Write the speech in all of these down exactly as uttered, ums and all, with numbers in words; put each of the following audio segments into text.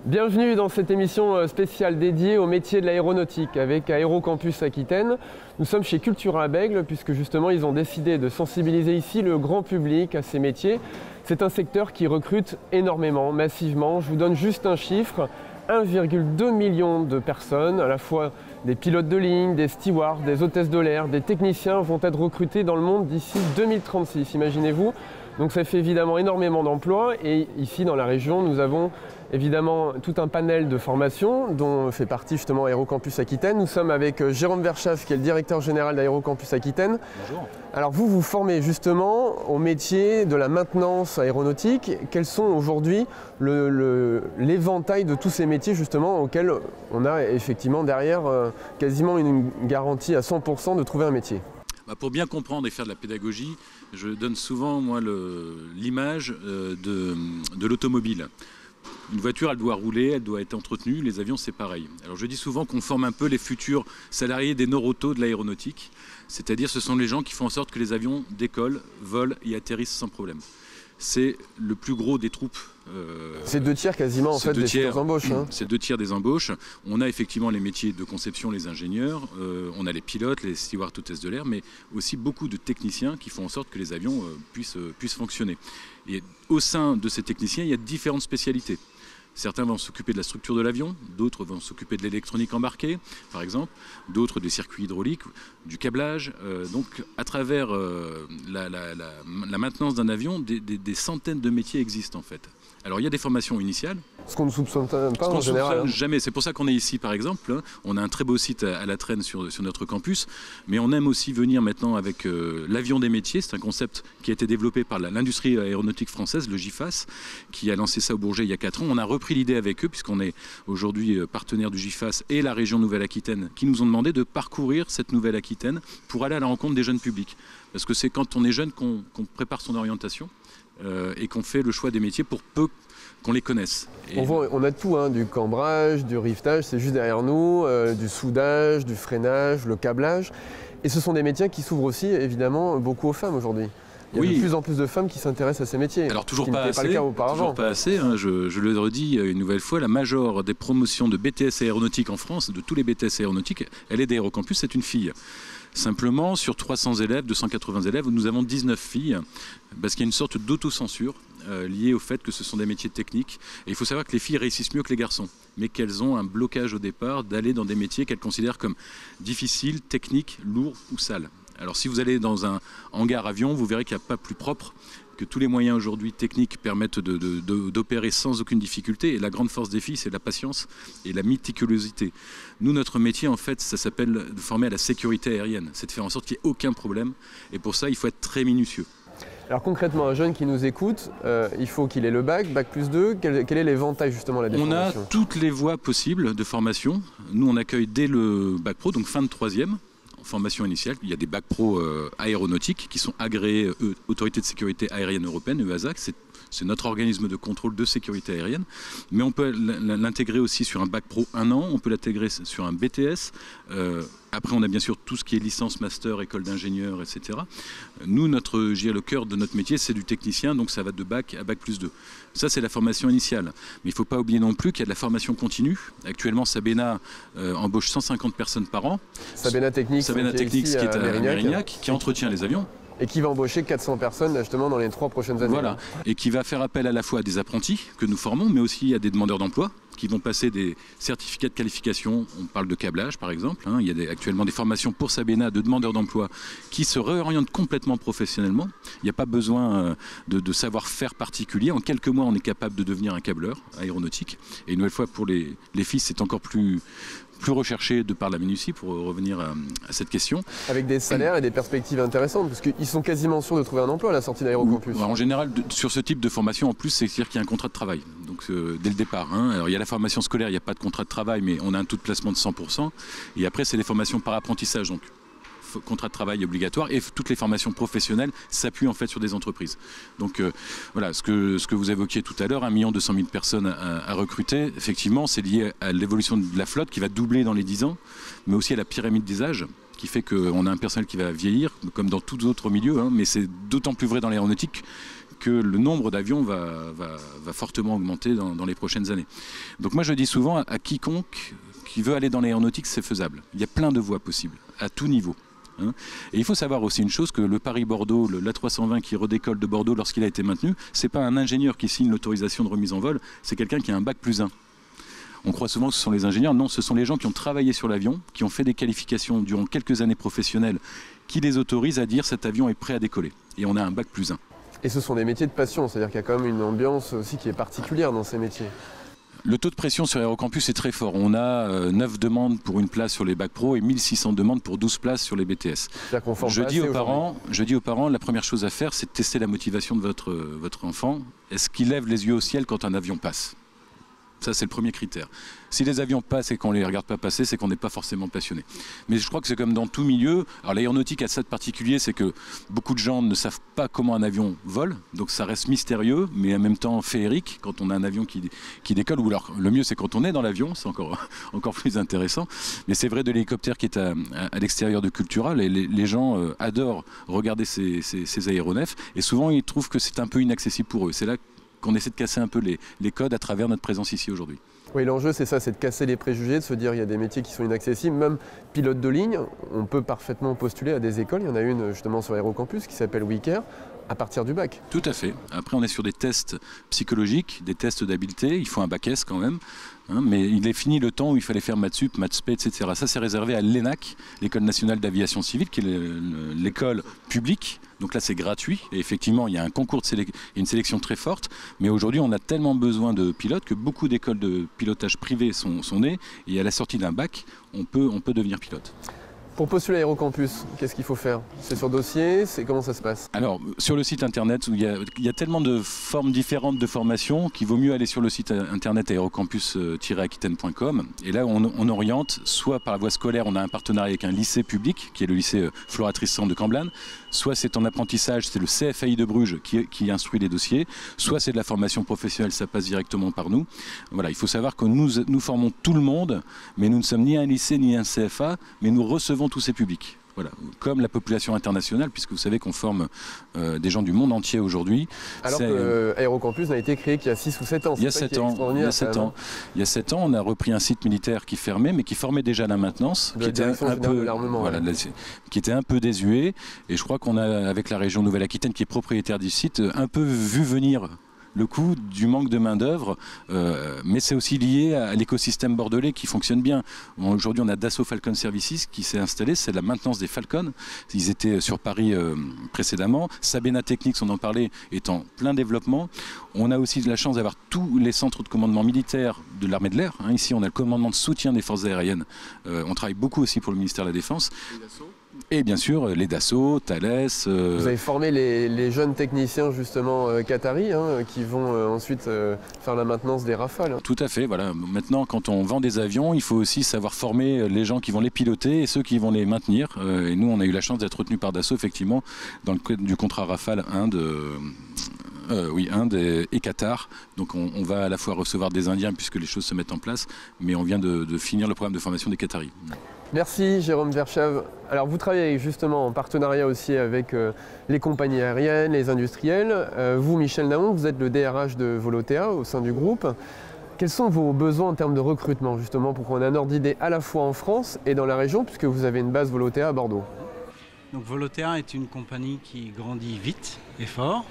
Bienvenue dans cette émission spéciale dédiée au métier de l'aéronautique avec Aérocampus Aquitaine. Nous sommes chez Cultura à Bègles puisque justement ils ont décidé de sensibiliser ici le grand public à ces métiers. C'est un secteur qui recrute énormément, massivement. Je vous donne juste un chiffre, un virgule deux million de personnes, à la fois des pilotes de ligne, des stewards, des hôtesses de l'air, des techniciens vont être recrutés dans le monde d'ici deux mille trente-six, imaginez-vous. Donc ça fait évidemment énormément d'emplois et ici dans la région nous avons évidemment tout un panel de formations dont fait partie justement Aérocampus Aquitaine. Nous sommes avec Jérôme Verschaff qui est le directeur général d'Aérocampus Aquitaine. Bonjour. Alors vous vous formez justement au métier de la maintenance aéronautique. Quels sont aujourd'hui le, le, l'éventail de tous ces métiers justement auxquels on a effectivement derrière euh, quasiment une garantie à cent pour cent de trouver un métier? Bah pour bien comprendre et faire de la pédagogie, je donne souvent moi l'image euh, de, de l'automobile. Une voiture, elle doit rouler, elle doit être entretenue, les avions c'est pareil. Alors je dis souvent qu'on forme un peu les futurs salariés des Noroto de l'aéronautique, c'est-à-dire ce sont les gens qui font en sorte que les avions décollent, volent et atterrissent sans problème. C'est le plus gros des troupes. Euh, c'est deux tiers quasiment en fait des tiers, embauches. Hein. C'est deux tiers des embauches. On a effectivement les métiers de conception, les ingénieurs, euh, on a les pilotes, les stewards, hôtesses de l'air, mais aussi beaucoup de techniciens qui font en sorte que les avions euh, puissent, euh, puissent fonctionner. Et au sein de ces techniciens, il y a différentes spécialités. Certains vont s'occuper de la structure de l'avion, d'autres vont s'occuper de l'électronique embarquée, par exemple, d'autres des circuits hydrauliques, du câblage. Euh, donc, à travers euh, la, la, la, la maintenance d'un avion, des, des, des centaines de métiers existent en fait. Alors, il y a des formations initiales. Ce qu'on ne soupçonne pas Ce en général. Hein. Jamais. C'est pour ça qu'on est ici, par exemple. Hein. On a un très beau site à, à La Traîne sur, sur notre campus, mais on aime aussi venir maintenant avec euh, l'avion des métiers. C'est un concept qui a été développé par l'industrie aéronautique française, le GIFAS, qui a lancé ça au Bourget il y a quatre ans. On a repris l'idée avec eux, puisqu'on est aujourd'hui partenaire du GIFAS et la région Nouvelle-Aquitaine, qui nous ont demandé de parcourir cette Nouvelle-Aquitaine pour aller à la rencontre des jeunes publics. Parce que c'est quand on est jeune qu'on qu'on prépare son orientation euh, et qu'on fait le choix des métiers pour peu qu'on les connaisse. Et on, voit, on a tout, hein, du cambrage, du rivetage, c'est juste derrière nous, euh, du soudage, du freinage, le câblage. Et ce sont des métiers qui s'ouvrent aussi évidemment beaucoup aux femmes aujourd'hui. Il y a oui. de plus en plus de femmes qui s'intéressent à ces métiers. Alors toujours ce qui pas assez, pas le cas auparavant. toujours pas assez hein, je, je le redis une nouvelle fois, la majeure des promotions de B T S aéronautique en France, de tous les B T S aéronautiques, elle est d'Aérocampus, c'est une fille. Simplement, sur trois cents élèves, deux cent quatre-vingts élèves, nous avons dix-neuf filles, parce qu'il y a une sorte d'autocensure euh, liée au fait que ce sont des métiers techniques. Et il faut savoir que les filles réussissent mieux que les garçons, mais qu'elles ont un blocage au départ d'aller dans des métiers qu'elles considèrent comme difficiles, techniques, lourds ou sales. Alors si vous allez dans un hangar avion, vous verrez qu'il n'y a pas plus propre, que tous les moyens aujourd'hui techniques permettent de, de, de, d'opérer sans aucune difficulté. Et la grande force des filles, c'est la patience et la méticulosité. Nous, notre métier, en fait, ça s'appelle de former à la sécurité aérienne. C'est de faire en sorte qu'il n'y ait aucun problème. Et pour ça, il faut être très minutieux. Alors concrètement, un jeune qui nous écoute, euh, il faut qu'il ait le bac, bac plus deux. Quel, quel est l'éventail justement là, des On formations ? a toutes les voies possibles de formation. Nous, on accueille dès le bac pro, donc fin de troisième. Formation initiale, il y a des bacs pro euh, aéronautiques qui sont agréés euh, Autorité de sécurité aérienne européenne, E A S A C, c'est notre organisme de contrôle de sécurité aérienne, mais on peut l'intégrer aussi sur un bac pro un an, on peut l'intégrer sur un B T S, euh, après on a bien sûr tout ce qui est licence, master, école d'ingénieur, et cetera. Nous, notre, je dirais, le cœur de notre métier, c'est du technicien, donc ça va de bac à bac plus deux. Ça, c'est la formation initiale. Mais il ne faut pas oublier non plus qu'il y a de la formation continue. Actuellement, Sabena euh, embauche cent cinquante personnes par an. Sabena Technics, Sabena Technics qui est à, à Mérignac, Mérignac, qui entretient les avions. Et qui va embaucher quatre cents personnes justement dans les trois prochaines années. Voilà, et qui va faire appel à la fois à des apprentis que nous formons, mais aussi à des demandeurs d'emploi qui vont passer des certificats de qualification. On parle de câblage par exemple, hein. Il y a des, actuellement des formations pour Sabena de demandeurs d'emploi qui se réorientent complètement professionnellement. Il n'y a pas besoin de, de savoir-faire particulier. En quelques mois, on est capable de devenir un câbleur aéronautique. Et une nouvelle fois, pour les, les filles, c'est encore plus... plus recherché de par la minutie, pour revenir à, à cette question. Avec des salaires et des perspectives intéressantes, parce qu'ils sont quasiment sûrs de trouver un emploi à la sortie d'Aérocampus. En général, de, sur ce type de formation, en plus, c'est-à-dire qu'il y a un contrat de travail, donc euh, dès le départ. Hein. Alors il y a la formation scolaire, il n'y a pas de contrat de travail, mais on a un taux de placement de cent pour cent. Et après, c'est les formations par apprentissage, donc contrat de travail obligatoire et toutes les formations professionnelles s'appuient en fait sur des entreprises. Donc euh, voilà, ce que, ce que vous évoquiez tout à l'heure, un million deux cent mille personnes à, à recruter, effectivement, c'est lié à l'évolution de la flotte qui va doubler dans les dix ans, mais aussi à la pyramide des âges, qui fait qu'on a un personnel qui va vieillir, comme dans tous autres milieux, hein, mais c'est d'autant plus vrai dans l'aéronautique que le nombre d'avions va, va, va fortement augmenter dans, dans les prochaines années. Donc moi je dis souvent à, à quiconque qui veut aller dans l'aéronautique, c'est faisable. Il y a plein de voies possibles, à tout niveau. Hein. Et il faut savoir aussi une chose, que le Paris-Bordeaux, l'A trois cent vingt qui redécolle de Bordeaux lorsqu'il a été maintenu, c'est pas un ingénieur qui signe l'autorisation de remise en vol, c'est quelqu'un qui a un bac plus un. On croit souvent que ce sont les ingénieurs. Non, ce sont les gens qui ont travaillé sur l'avion, qui ont fait des qualifications durant quelques années professionnelles, qui les autorisent à dire cet avion est prêt à décoller. Et on a un bac plus un. Et ce sont des métiers de passion, c'est-à-dire qu'il y a quand même une ambiance aussi qui est particulière dans ces métiers. Le taux de pression sur Aérocampus est très fort. On a euh, neuf demandes pour une place sur les bacs pro et mille six cents demandes pour douze places sur les B T S. Je dis, aux parents, je dis aux parents, la première chose à faire, c'est de tester la motivation de votre, euh, votre enfant. Est-ce qu'il lève les yeux au ciel quand un avion passe ? Ça, c'est le premier critère. Si les avions passent et qu'on ne les regarde pas passer, c'est qu'on n'est pas forcément passionné. Mais je crois que c'est comme dans tout milieu. Alors l'aéronautique a ça de particulier, c'est que beaucoup de gens ne savent pas comment un avion vole. Donc ça reste mystérieux, mais en même temps féerique quand on a un avion qui, qui décolle. Ou alors le mieux, c'est quand on est dans l'avion, c'est encore, encore plus intéressant. Mais c'est vrai de l'hélicoptère qui est à, à, à l'extérieur de Cultural. Et les, les gens euh, adorent regarder ces, ces, ces aéronefs. Et souvent, ils trouvent que c'est un peu inaccessible pour eux. C'est là qu'on essaie de casser un peu les, les codes à travers notre présence ici aujourd'hui. Oui, l'enjeu c'est ça, c'est de casser les préjugés, de se dire il y a des métiers qui sont inaccessibles. Même pilote de ligne, on peut parfaitement postuler à des écoles. Il y en a une justement sur Aérocampus qui s'appelle WeCare, à partir du bac. Tout à fait. Après on est sur des tests psychologiques, des tests d'habileté, il faut un bac S quand même. Hein, mais il est fini le temps où il fallait faire maths sup, maths spé, et cetera. Ça c'est réservé à l'E N A C, l'École nationale d'aviation civile, qui est l'école publique. Donc là c'est gratuit et effectivement il y a un concours de sélection, une sélection très forte, mais aujourd'hui on a tellement besoin de pilotes que beaucoup d'écoles de pilotage privées sont, sont nées et à la sortie d'un bac on peut, on peut devenir pilote. Pour postuler à Aérocampus, qu'est-ce qu'il faut faire? C'est sur dossier, c'est comment ça se passe? Alors, sur le site internet, où il y a, il y a tellement de formes différentes de formation qu'il vaut mieux aller sur le site internet aérocampus tiret aquitaine point com. Et là, on, on oriente, soit par la voie scolaire, on a un partenariat avec un lycée public, qui est le lycée Flora Tristan de Camblanne, soit c'est en apprentissage, c'est le C F A I de Bruges qui, qui instruit les dossiers, soit c'est de la formation professionnelle, ça passe directement par nous. Voilà, il faut savoir que nous, nous formons tout le monde, mais nous ne sommes ni un lycée ni un C F A, mais nous recevons tous ces publics. Voilà, comme la population internationale, puisque vous savez qu'on forme euh, des gens du monde entier aujourd'hui. Alors que euh, Aérocampus n'a été créé qu'il y a six ou sept ans. Il y a sept ans. Il y a sept ans. Il y a sept ans, on a repris un site militaire qui fermait, mais qui formait déjà la maintenance, de qui la était un peu, voilà, ouais. qui était un peu désuet. Et je crois qu'on a, avec la région Nouvelle-Aquitaine, qui est propriétaire du site, un peu vu venir le coût du manque de main-d'œuvre, euh, mais c'est aussi lié à l'écosystème bordelais qui fonctionne bien. Aujourd'hui, on a Dassault Falcon Services qui s'est installé, c'est la maintenance des Falcons. Ils étaient sur Paris euh, précédemment. Sabena Technics, on en parlait, est en plein développement. On a aussi de la chance d'avoir tous les centres de commandement militaire de l'armée de l'air. Hein. Ici, on a le commandement de soutien des forces aériennes. Euh, on travaille beaucoup aussi pour le ministère de la Défense. Et bien sûr, les Dassault, Thales... Euh... Vous avez formé les, les jeunes techniciens, justement, euh, qataris, hein, qui vont euh, ensuite euh, faire la maintenance des Rafales. Hein. Tout à fait, voilà. Maintenant, quand on vend des avions, il faut aussi savoir former les gens qui vont les piloter et ceux qui vont les maintenir. Euh, et nous, on a eu la chance d'être retenus par Dassault, effectivement, dans le cadre du contrat Rafale Inde... Euh... Euh, oui, Inde et, et Qatar. Donc on, on va à la fois recevoir des Indiens puisque les choses se mettent en place, mais on vient de, de finir le programme de formation des Qataris. Merci Jérôme Verschave. Alors vous travaillez justement en partenariat aussi avec euh, les compagnies aériennes, les industriels. Euh, vous, Michel Naon, vous êtes le D R H de Volotea au sein du groupe. Quels sont vos besoins en termes de recrutement justement pour qu'on ait un ordre d'idée à la fois en France et dans la région puisque vous avez une base Volotea à Bordeaux? Donc Volotea est une compagnie qui grandit vite et fort.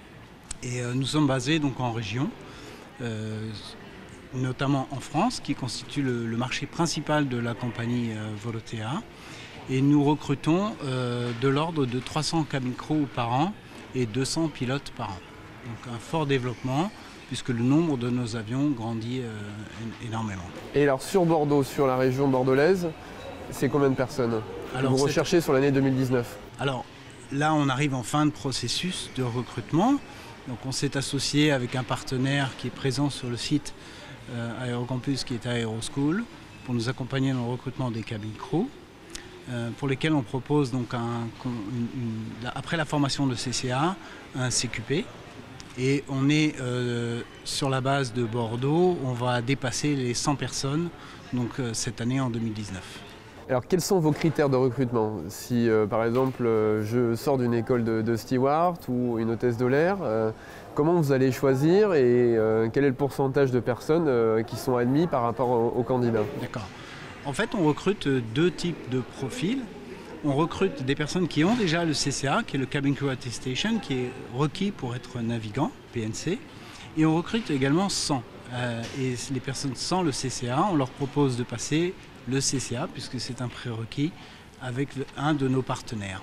Et euh, nous sommes basés donc en région, euh, notamment en France, qui constitue le, le marché principal de la compagnie euh, Volotea. Et nous recrutons euh, de l'ordre de trois cents cabin crew par an et deux cents pilotes par an. Donc un fort développement, puisque le nombre de nos avions grandit euh, énormément. Et alors sur Bordeaux, sur la région bordelaise, c'est combien de personnes alors, vous recherchez sur l'année deux mille dix-neuf? Alors là, on arrive en fin de processus de recrutement. Donc on s'est associé avec un partenaire qui est présent sur le site euh, Aérocampus, qui est Aeroschool, pour nous accompagner dans le recrutement des cabin crew. euh, pour lesquels on propose, donc un, une, une, après la formation de C C A, un C Q P. Et on est euh, sur la base de Bordeaux, on va dépasser les cent personnes donc, euh, cette année en deux mille dix-neuf. Alors quels sont vos critères de recrutement? Si euh, par exemple euh, je sors d'une école de, de steward ou une hôtesse de l'air, euh, comment vous allez choisir et euh, quel est le pourcentage de personnes euh, qui sont admis par rapport aux, aux candidats? D'accord. En fait, on recrute deux types de profils. On recrute des personnes qui ont déjà le C C A, qui est le Cabin Crew Attestation, qui est requis pour être navigant, P N C. Et on recrute également sans. Euh, et les personnes sans le C C A, on leur propose de passer le C C A, puisque c'est un prérequis, avec le, un de nos partenaires.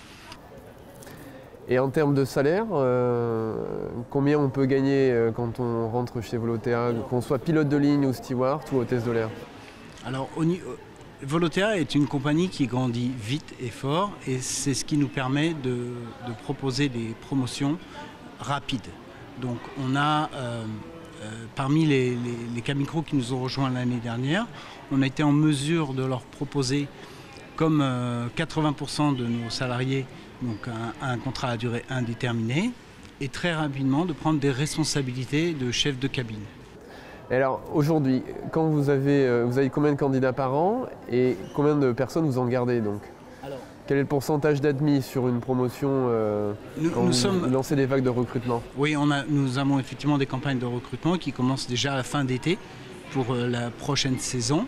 Et en termes de salaire, euh, combien on peut gagner euh, quand on rentre chez Volotea, qu'on soit pilote de ligne ou steward ou hôtesse de l'air? Alors, au niveau... Volotea est une compagnie qui grandit vite et fort et c'est ce qui nous permet de, de proposer des promotions rapides. Donc on a, euh, euh, parmi les, les, les cabin crew qui nous ont rejoints l'année dernière, on a été en mesure de leur proposer, comme euh, quatre-vingts pour cent de nos salariés, donc un, un contrat à durée indéterminée, et très rapidement de prendre des responsabilités de chef de cabine. Et alors aujourd'hui, quand vous avez, euh, vous avez combien de candidats par an et combien de personnes vous en gardez donc? Alors, quel est le pourcentage d'admis sur une promotion euh, nous, quand nous vous sommes... lancez des vagues de recrutement? Oui, on a, nous avons effectivement des campagnes de recrutement qui commencent déjà à la fin d'été pour euh, la prochaine saison.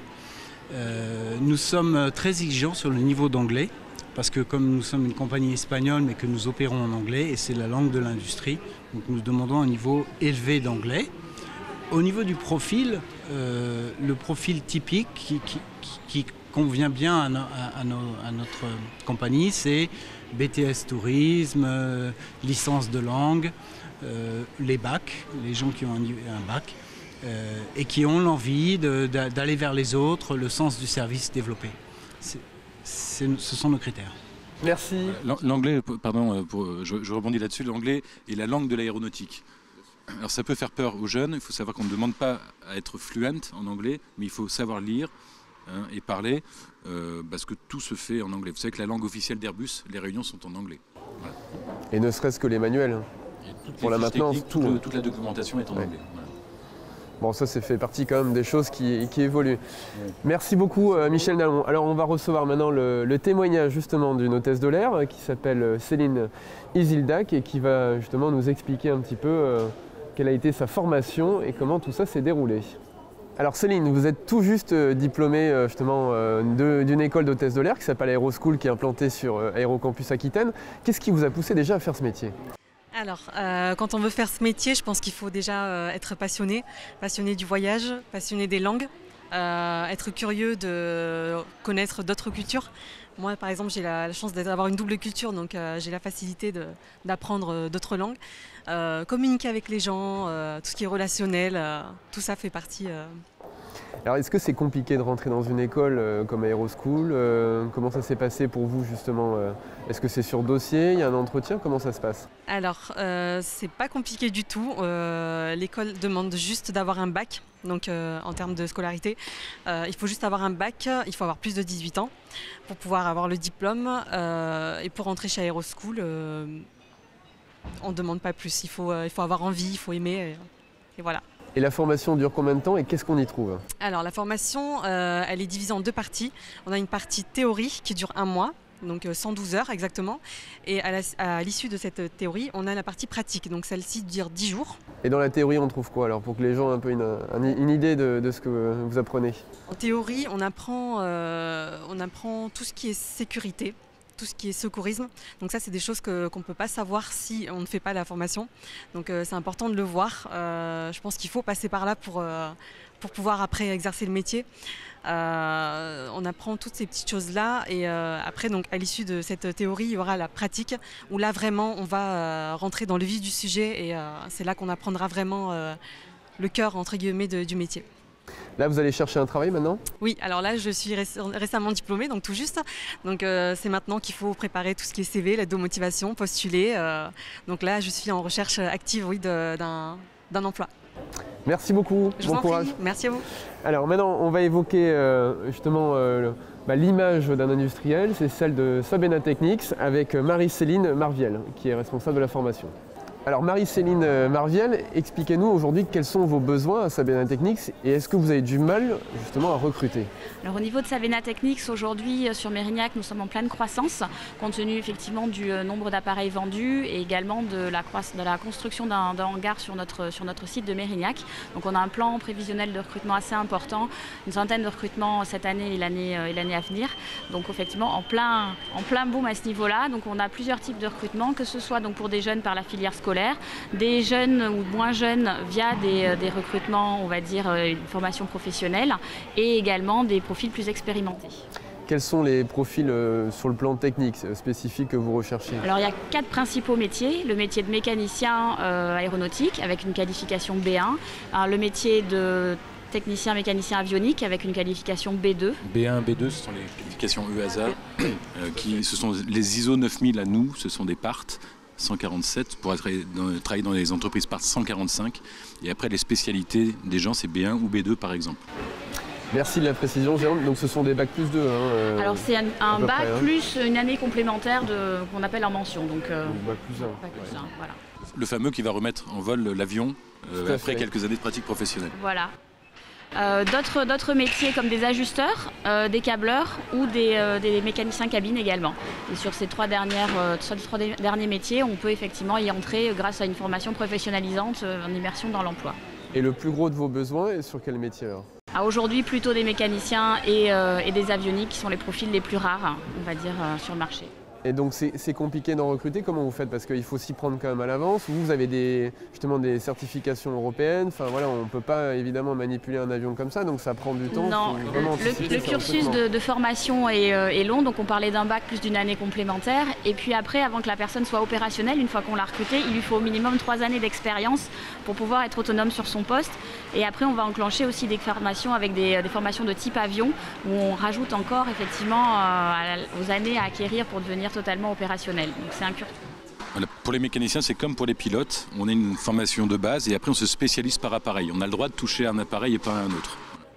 Euh, nous sommes très exigeants sur le niveau d'anglais parce que comme nous sommes une compagnie espagnole mais que nous opérons en anglais et c'est la langue de l'industrie, donc nous demandons un niveau élevé d'anglais. Au niveau du profil, euh, le profil typique qui, qui, qui convient bien à, no, à, à, no, à notre compagnie, c'est B T S tourisme, euh, licence de langue, euh, les bacs, les gens qui ont un, un bac euh, et qui ont l'envie d'aller vers les autres, le sens du service développé. C'est, c'est, ce sont nos critères. Merci. L'anglais, pardon, pour, je, je rebondis là-dessus, l'anglais est la langue de l'aéronautique. Alors ça peut faire peur aux jeunes, il faut savoir qu'on ne demande pas à être fluent en anglais, mais il faut savoir lire hein, et parler, euh, parce que tout se fait en anglais. Vous savez que la langue officielle d'Airbus, les réunions sont en anglais. Voilà. Et ne serait-ce que les manuels. Pour la maintenance, techniques, tout. Toute, le, toute la documentation est en ouais. anglais. Voilà. Bon, ça, c'est fait partie quand même des choses qui, qui évoluent. Ouais. Merci beaucoup, euh, Michel Nallon. Alors, on va recevoir maintenant le, le témoignage justement d'une hôtesse de l'air euh, qui s'appelle Céline Isildac et qui va justement nous expliquer un petit peu euh, quelle a été sa formation et comment tout ça s'est déroulé. Alors Céline, vous êtes tout juste diplômée justement d'une école d'hôtesse de l'air qui s'appelle Aeroschool, qui est implantée sur Aérocampus Aquitaine. Qu'est-ce qui vous a poussé déjà à faire ce métier? Alors, euh, quand on veut faire ce métier, je pense qu'il faut déjà euh, être passionné, passionné du voyage, passionné des langues, euh, être curieux de connaître d'autres cultures. Moi, par exemple, j'ai la, la chance d'avoir une double culture, donc euh, j'ai la facilité d'apprendre d'autres langues. Euh, communiquer avec les gens, euh, tout ce qui est relationnel, euh, tout ça fait partie. Euh... Alors, est-ce que c'est compliqué de rentrer dans une école euh, comme Aeroschool euh, Comment ça s'est passé pour vous justement euh, Est-ce que c'est sur dossier? Il y a un entretien? Comment ça se passe? Alors, euh, c'est pas compliqué du tout. Euh, L'école demande juste d'avoir un bac. Donc, euh, en termes de scolarité, euh, il faut juste avoir un bac. Il faut avoir plus de dix-huit ans pour pouvoir avoir le diplôme. Euh, et pour rentrer chez Aeroschool, euh, on ne demande pas plus. Il faut, euh, il faut avoir envie, il faut aimer. Et, et voilà. Et la formation dure combien de temps et qu'est-ce qu'on y trouve? Alors la formation, euh, elle est divisée en deux parties. On a une partie théorie qui dure un mois, donc cent douze heures exactement. Et à l'issue de cette théorie, on a la partie pratique, donc celle-ci dure dix jours. Et dans la théorie, on trouve quoi alors, pour que les gens aient un peu une, une idée de, de ce que vous apprenez? En théorie, on apprend, euh, on apprend tout ce qui est sécurité, tout ce qui est secourisme. Donc ça, c'est des choses que, qu'on ne peut pas savoir si on ne fait pas la formation. Donc euh, c'est important de le voir. Euh, je pense qu'il faut passer par là pour, euh, pour pouvoir après exercer le métier. Euh, on apprend toutes ces petites choses-là et euh, après, donc, à l'issue de cette théorie, il y aura la pratique où là, vraiment, on va euh, rentrer dans le vif du sujet et euh, c'est là qu'on apprendra vraiment euh, le cœur, entre guillemets, de, du métier. Là, vous allez chercher un travail maintenant? Oui, alors là, je suis récemment diplômée, donc tout juste. Donc euh, c'est maintenant qu'il faut préparer tout ce qui est C V, l'aide de motivation, postuler. Euh, donc là, je suis en recherche active, oui, d'un d'un emploi. Merci beaucoup, Je bon vous en courage. prie. Merci à vous. Alors maintenant, on va évoquer euh, justement euh, le- bah, l'image d'un industriel, c'est celle de Sabena Technics avec Marie-Céline Marviel, qui est responsable de la formation. Alors Marie-Céline Marviel, expliquez-nous aujourd'hui quels sont vos besoins à Sabena Technics et est-ce que vous avez du mal justement à recruter? Alors au niveau de Sabena Technics, aujourd'hui sur Mérignac, nous sommes en pleine croissance, compte tenu effectivement du nombre d'appareils vendus et également de la, de la construction d'un hangar sur notre, sur notre site de Mérignac. Donc on a un plan prévisionnel de recrutement assez important, une centaine de recrutements cette année et l'année et l'année à venir. Donc effectivement en plein, en plein boom à ce niveau-là. Donc on a plusieurs types de recrutement, que ce soit donc pour des jeunes par la filière scolaire, des jeunes ou moins jeunes via des, des recrutements, on va dire une formation professionnelle et également des profils plus expérimentés. Quels sont les profils euh, sur le plan technique euh, spécifique que vous recherchez? Alors il y a quatre principaux métiers. Le métier de mécanicien euh, aéronautique avec une qualification B un, alors, le métier de technicien mécanicien avionique avec une qualification B deux. B un, B deux, ce sont les qualifications E A S A, euh, qui, ce sont les I S O neuf mille à nous, ce sont des parts cent quarante-sept pour travailler dans, travailler dans les entreprises part cent quarante-cinq. Et après, les spécialités des gens, c'est B un ou B deux par exemple. Merci de la précision, Jérôme. Donc ce sont des bac plus deux. Hein, euh, Alors c'est un, un bac près, hein. plus une année complémentaire qu'on appelle en mention. Donc, euh, Donc, bac plus un. bac plus Ouais. un, voilà. Le fameux qui va remettre en vol l'avion euh, Tout à après fait. quelques années de pratique professionnelle. Voilà. Euh, d'autres, d'autres métiers comme des ajusteurs, euh, des câbleurs ou des, euh, des mécaniciens cabine également. Et sur ces trois, dernières, euh, sur les trois derniers métiers, on peut effectivement y entrer grâce à une formation professionnalisante euh, en immersion dans l'emploi. Et le plus gros de vos besoins est sur quel métier alors? Ah, aujourd'hui, plutôt des mécaniciens et, euh, et des avioniques qui sont les profils les plus rares, on va dire, euh, sur le marché. Et donc c'est c'est compliqué d'en recruter, comment vous faites? Parce qu'il faut s'y prendre quand même à l'avance. Vous, vous avez des, justement des certifications européennes. Enfin voilà, on ne peut pas évidemment manipuler un avion comme ça, donc ça prend du temps. Non, Faut vraiment le, anticiper le ce cursus recrutement. de, de formation est, euh, est long, donc on parlait d'un bac plus d'une année complémentaire. Et puis après, avant que la personne soit opérationnelle, une fois qu'on l'a recrutée, il lui faut au minimum trois années d'expérience pour pouvoir être autonome sur son poste. Et après, on va enclencher aussi des formations avec des, des formations de type avion, où on rajoute encore effectivement euh, aux années à acquérir pour devenir totalement opérationnel. Donc c'est un cursus. Voilà. Pour les mécaniciens, c'est comme pour les pilotes. On a une formation de base et après on se spécialise par appareil. On a le droit de toucher un appareil et pas un autre.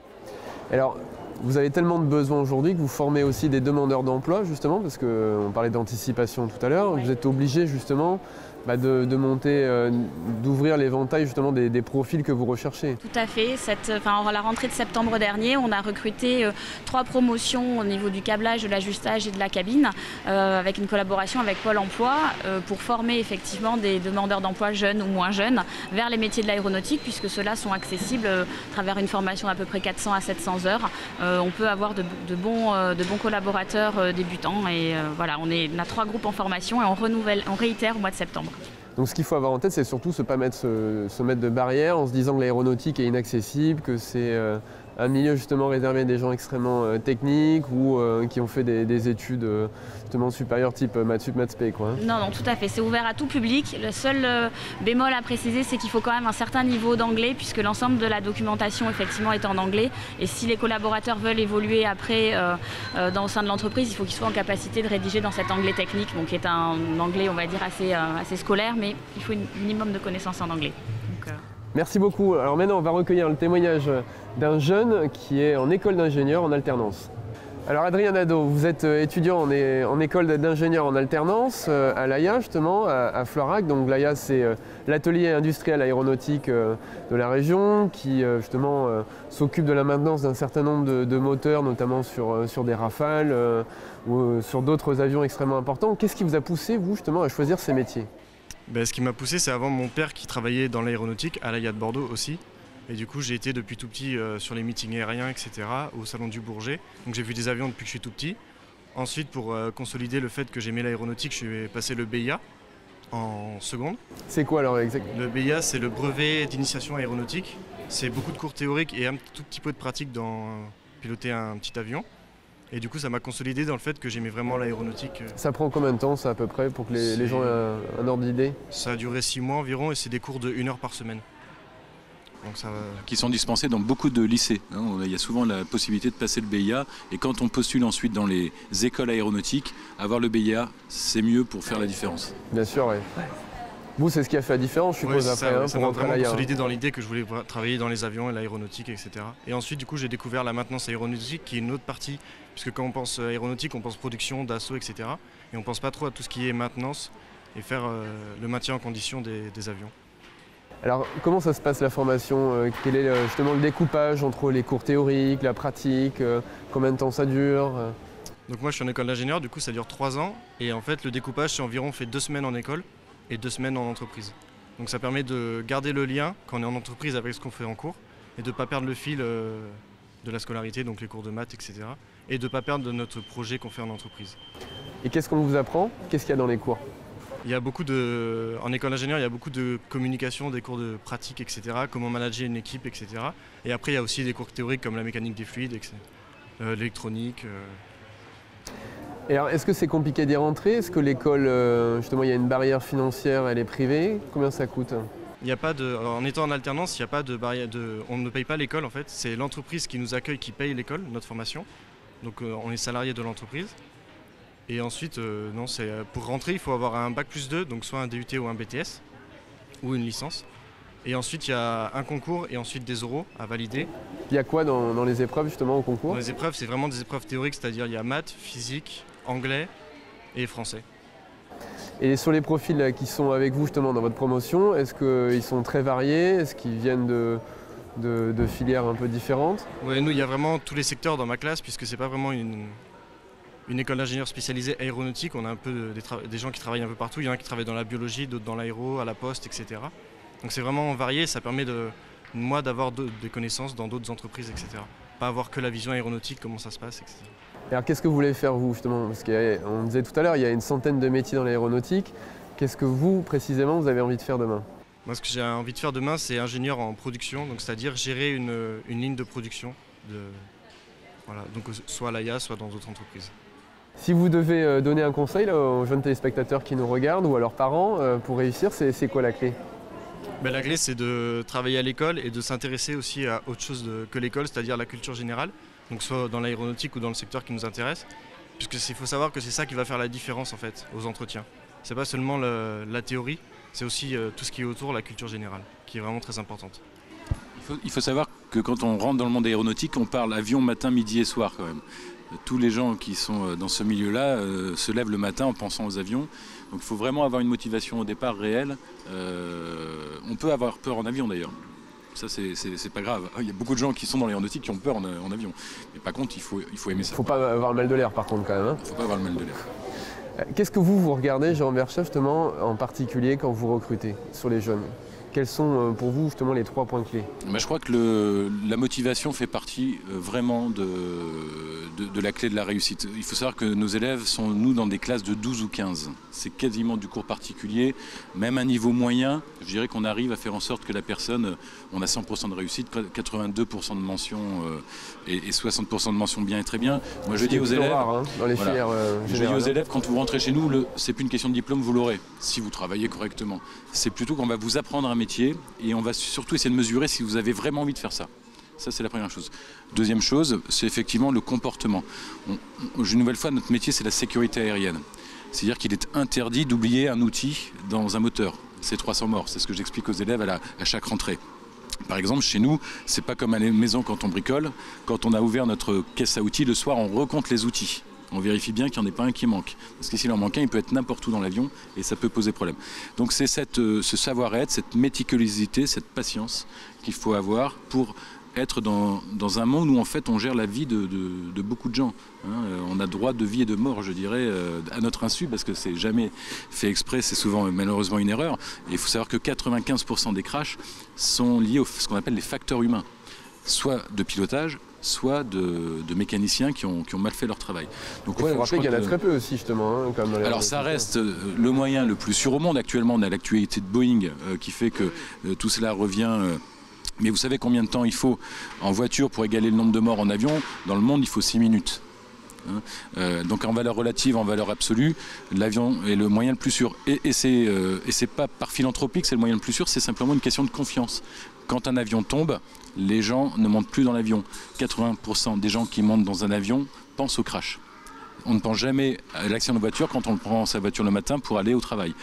Alors, vous avez tellement de besoins aujourd'hui que vous formez aussi des demandeurs d'emploi, justement, parce qu'on parlait d'anticipation tout à l'heure. Ouais. Vous êtes obligé, justement, bah, de, de monter, euh, d'ouvrir l'éventail, justement, des, des profils que vous recherchez. Tout à fait. Cette, enfin, à la rentrée de septembre dernier, on a recruté euh, trois promotions au niveau du câblage, de l'ajustage et de la cabine, euh, avec une collaboration avec Pôle emploi, euh, pour former effectivement des demandeurs d'emploi jeunes ou moins jeunes vers les métiers de l'aéronautique, puisque ceux-là sont accessibles euh, à travers une formation d'à peu près quatre cents à sept cents heures. Euh, on peut avoir de, de, bons, euh, de bons collaborateurs euh, débutants et euh, voilà, on, est, on a trois groupes en formation et on renouvelle, on réitère au mois de septembre. Donc ce qu'il faut avoir en tête, c'est surtout se pas mettre, se, se mettre de barrières en se disant que l'aéronautique est inaccessible, que c'est euh, un milieu justement réservé à des gens extrêmement euh, techniques ou euh, qui ont fait des, des études euh, justement supérieures type maths sup, maths spé, quoi. Non, non, tout à fait. C'est ouvert à tout public. Le seul euh, bémol à préciser, c'est qu'il faut quand même un certain niveau d'anglais, puisque l'ensemble de la documentation, effectivement, est en anglais. Et si les collaborateurs veulent évoluer après euh, euh, dans, au sein de l'entreprise, il faut qu'ils soient en capacité de rédiger dans cet anglais technique, donc qui est un anglais, on va dire, assez, euh, assez scolaire, mais il faut un minimum de connaissances en anglais. Donc, euh... Merci beaucoup. Alors maintenant, on va recueillir le témoignage d'un jeune qui est en école d'ingénieur en alternance. Alors Adrien Nadeau, vous êtes étudiant en, é en école d'ingénieur en alternance euh, à l'A I A justement, à, à Floirac. Donc l'A I A c'est euh, l'atelier industriel aéronautique euh, de la région qui euh, justement euh, s'occupe de la maintenance d'un certain nombre de, de moteurs, notamment sur, euh, sur des Rafales euh, ou euh, sur d'autres avions extrêmement importants. Qu'est-ce qui vous a poussé vous justement à choisir ces métiers? Ben, ce qui m'a poussé, c'est avant mon père qui travaillait dans l'aéronautique à l'A I A de Bordeaux aussi. Et du coup, j'ai été depuis tout petit euh, sur les meetings aériens, et cetera, au Salon du Bourget. Donc j'ai vu des avions depuis que je suis tout petit. Ensuite, pour euh, consolider le fait que j'aimais l'aéronautique, je suis passé le B I A en seconde. C'est quoi alors exactement? Le B I A, c'est le brevet d'initiation aéronautique. C'est beaucoup de cours théoriques et un tout petit peu de pratique dans euh, piloter un petit avion. Et du coup, ça m'a consolidé dans le fait que j'aimais vraiment l'aéronautique. Ça prend combien de temps ça à peu près pour que les, les gens aient un, un ordre d'idée? Ça a duré six mois environ et c'est des cours de une heure par semaine. Donc ça... Qui sont dispensés dans beaucoup de lycées. Hein. Il y a souvent la possibilité de passer le B I A et quand on postule ensuite dans les écoles aéronautiques, avoir le B I A, c'est mieux pour faire la différence. Bien sûr, oui. Vous, c'est ce qui a fait la différence, je suppose, Ouais, après, ça, hein, ouais, ça pour m'a rentrer à vraiment l'A I A. consolidé dans l'idée que je voulais travailler dans les avions et l'aéronautique, et cetera. Et ensuite, du coup, j'ai découvert la maintenance aéronautique, qui est une autre partie, puisque quand on pense aéronautique, on pense production, d'assaut, et cetera. Et on pense pas trop à tout ce qui est maintenance et faire euh, le maintien en condition des, des avions. Alors, comment ça se passe la formation? euh, Quel est euh, justement le découpage entre les cours théoriques, la pratique, euh, combien de temps ça dure? euh Donc moi, je suis en école d'ingénieur, du coup, ça dure trois ans. Et en fait, le découpage, c'est environ, on fait deux semaines en école et deux semaines en entreprise. Donc ça permet de garder le lien quand on est en entreprise avec ce qu'on fait en cours et de ne pas perdre le fil euh, de la scolarité, donc les cours de maths, et cetera. Et de ne pas perdre de notre projet qu'on fait en entreprise. Et qu'est-ce qu'on vous apprend? Qu'est-ce qu'il y a dans les cours? Il y a beaucoup de, en école d'ingénieur, il y a beaucoup de communication, des cours de pratique, et cetera. Comment manager une équipe, et cetera. Et après, il y a aussi des cours théoriques comme la mécanique des fluides, euh, l'électronique. Euh. Et alors, est-ce que c'est compliqué d'y rentrer? Est-ce que l'école, euh, justement, il y a une barrière financière, elle est privée? Combien ça coûte? Il y a pas de, en étant en alternance, il n'y a pas de barrière. De, on ne paye pas l'école en fait. C'est l'entreprise qui nous accueille qui paye l'école, notre formation. Donc euh, on est salarié de l'entreprise. Et ensuite, euh, non, c'est pour rentrer, il faut avoir un bac plus deux, donc soit un D U T ou un B T S ou une licence. Et ensuite, il y a un concours et ensuite des oraux à valider. Il y a quoi dans, dans les épreuves justement au concours? Dans les épreuves, c'est vraiment des épreuves théoriques, c'est-à-dire il y a maths, physique, anglais et français. Et sur les profils là, qui sont avec vous justement dans votre promotion, est-ce qu'ils sont très variés? Est-ce qu'ils viennent de, de, de filières un peu différentes? Ouais, nous, il y a vraiment tous les secteurs dans ma classe, puisque c'est pas vraiment une, une école d'ingénieur spécialisée aéronautique. On a un peu de, des, des gens qui travaillent un peu partout. Il y en a qui travaillent dans la biologie, d'autres dans l'aéro, à la poste, et cetera. Donc c'est vraiment varié, ça permet de moi d'avoir de, des connaissances dans d'autres entreprises, et cetera. Pas avoir que la vision aéronautique, comment ça se passe, et cetera. Alors qu'est-ce que vous voulez faire vous justement? Parce qu'on disait tout à l'heure, il y a une centaine de métiers dans l'aéronautique. Qu'est-ce que vous précisément vous avez envie de faire demain? Moi, ce que j'ai envie de faire demain, c'est ingénieur en production, donc c'est-à-dire gérer une, une ligne de production, de, voilà, donc soit à l'A I A, soit dans d'autres entreprises. Si vous devez donner un conseil là, aux jeunes téléspectateurs qui nous regardent ou à leurs parents euh, pour réussir, c'est quoi la clé? Ben, la clé, c'est de travailler à l'école et de s'intéresser aussi à autre chose de, que l'école, c'est-à-dire la culture générale. Donc soit dans l'aéronautique ou dans le secteur qui nous intéresse, puisqu'il faut savoir que c'est ça qui va faire la différence en fait aux entretiens. C'est pas seulement le, la théorie, c'est aussi euh, tout ce qui est autour, la culture générale, qui est vraiment très importante. Il faut, il faut savoir que quand on rentre dans le monde aéronautique, on parle avion matin, midi et soir quand même. Tous les gens qui sont dans ce milieu-là euh, se lèvent le matin en pensant aux avions. Donc il faut vraiment avoir une motivation au départ réelle. Euh, on peut avoir peur en avion d'ailleurs. Ça, c'est pas grave. Il y a beaucoup de gens qui sont dans l'aéronautique qui ont peur en, en avion. Mais par contre, il faut, il faut aimer ça. Il ne faut pas avoir le mal de l'air, par contre, quand même. Hein. Il ne faut pas avoir le mal de l'air. Qu'est-ce que vous, vous regardez, Jérôme Verchef, justement, en particulier quand vous recrutez sur les jeunes? Quels sont pour vous justement les trois points clés? Ben, je crois que le, la motivation fait partie euh, vraiment de, de, de la clé de la réussite. Il faut savoir que nos élèves sont, nous, dans des classes de douze ou quinze. C'est quasiment du cours particulier. Même à niveau moyen, je dirais qu'on arrive à faire en sorte que la personne, on a cent pour cent de réussite, quatre-vingt-deux pour cent de mention euh, et, et soixante pour cent de mention bien et très bien. Moi, je dis aux élèves, rare, hein, dans les voilà, filières, euh, je dis aux élèves, quand vous rentrez chez nous, c'est plus une question de diplôme, vous l'aurez, si vous travaillez correctement. C'est plutôt qu'on va vous apprendre un métier et on va surtout essayer de mesurer si vous avez vraiment envie de faire ça. Ça, c'est la première chose. Deuxième chose, c'est effectivement le comportement. On, on, une nouvelle fois, notre métier, c'est la sécurité aérienne. C'est-à-dire qu'il est interdit d'oublier un outil dans un moteur. C'est trois cents morts, c'est ce que j'explique aux élèves à, la, à chaque rentrée. Par exemple, chez nous, c'est pas comme à la maison quand on bricole. Quand on a ouvert notre caisse à outils, le soir, on recompte les outils. On vérifie bien qu'il n'y en ait pas un qui manque. Parce que s'il en manque un, il peut être n'importe où dans l'avion et ça peut poser problème. Donc c'est cette, euh, ce savoir-être, cette méticulosité, cette patience qu'il faut avoir pour être dans, dans un monde où en fait on gère la vie de, de, de beaucoup de gens. Hein. Euh, on a droit de vie et de mort, je dirais, euh, à notre insu, parce que c'est jamais fait exprès, c'est souvent malheureusement une erreur. Et il faut savoir que quatre-vingt-quinze pour cent des crashs sont liés à ce qu'on appelle les facteurs humains, soit de pilotage, soit de, de mécaniciens qui ont, qui ont mal fait leur travail. Donc, il faut rappeler qu'il y en a très peu aussi, justement. Hein, comme dans les alors ça reste le moyen le plus sûr au monde. Actuellement, on a l'actualité de Boeing euh, qui fait que euh, tout cela revient... Euh, mais vous savez combien de temps il faut en voiture pour égaler le nombre de morts en avion? Dans le monde, il faut six minutes. Hein euh, donc en valeur relative, en valeur absolue, l'avion est le moyen le plus sûr. Et, et c'est euh, pas par philanthropie que c'est le moyen le plus sûr, c'est simplement une question de confiance. Quand un avion tombe, les gens ne montent plus dans l'avion. quatre-vingts pour cent des gens qui montent dans un avion pensent au crash. On ne pense jamais à l'accident de voiture quand on prend sa voiture le matin pour aller au travail.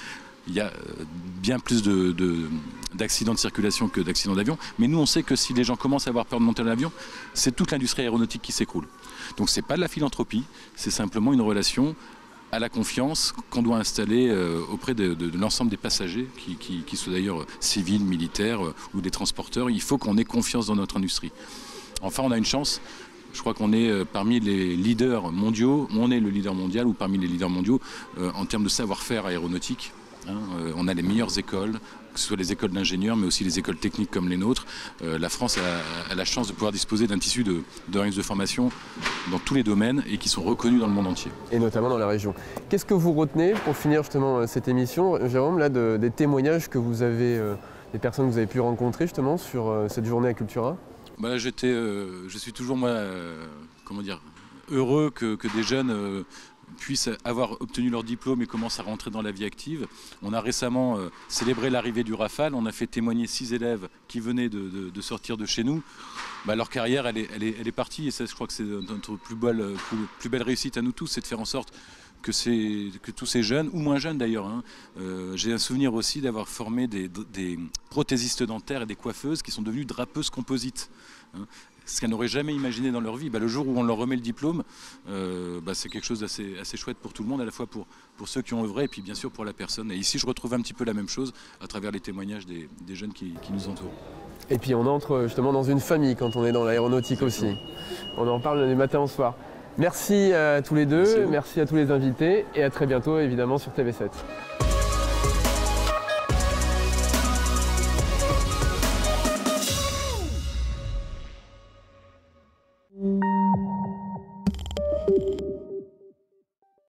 il y a bien plus de, de, d'accidents de circulation que d'accidents d'avion. Mais nous, on sait que si les gens commencent à avoir peur de monter dans l'avion, c'est toute l'industrie aéronautique qui s'écroule. Donc ce n'est pas de la philanthropie, c'est simplement une relation à la confiance qu'on doit installer euh, auprès de, de, de l'ensemble des passagers, qui, qui, qui soient d'ailleurs civils, militaires euh, ou des transporteurs. Il faut qu'on ait confiance dans notre industrie. Enfin, on a une chance. Je crois qu'on est euh, parmi les leaders mondiaux, on est le leader mondial ou parmi les leaders mondiaux euh, en termes de savoir-faire aéronautique. Hein, euh, on a les meilleures écoles, que ce soit les écoles d'ingénieurs, mais aussi les écoles techniques comme les nôtres. Euh, la France a, a la chance de pouvoir disposer d'un tissu de, d'organismes de formation dans tous les domaines et qui sont reconnus dans le monde entier. Et notamment dans la région. Qu'est-ce que vous retenez pour finir justement cette émission, Jérôme, là, de, des témoignages que vous avez, euh, des personnes que vous avez pu rencontrer justement sur euh, cette journée à Cultura? Bah, j'étais, euh, je suis toujours moi, euh, comment dire, heureux que, que des jeunes euh, puissent avoir obtenu leur diplôme et commencent à rentrer dans la vie active. On a récemment euh, célébré l'arrivée du Rafale. On a fait témoigner six élèves qui venaient de, de, de sortir de chez nous. Bah, leur carrière, elle est, elle est, elle est partie. Et ça, je crois que c'est notre plus belle, plus, plus belle réussite à nous tous, c'est de faire en sorte que, que tous ces jeunes, ou moins jeunes d'ailleurs, hein, euh, j'ai un souvenir aussi d'avoir formé des, des prothésistes dentaires et des coiffeuses qui sont devenues drapeuses composites. Hein. Ce qu'elles n'auraient jamais imaginé dans leur vie. Bah, le jour où on leur remet le diplôme, euh, bah, c'est quelque chose d'assez assez chouette pour tout le monde, à la fois pour, pour ceux qui ont œuvré et puis bien sûr pour la personne. Et ici, je retrouve un petit peu la même chose à travers les témoignages des, des jeunes qui, qui nous entourent. Et puis on entre justement dans une famille quand on est dans l'aéronautique aussi. On en parle du matin au soir. Merci à tous les deux, merci à, merci à tous les invités et à très bientôt évidemment sur T V sept.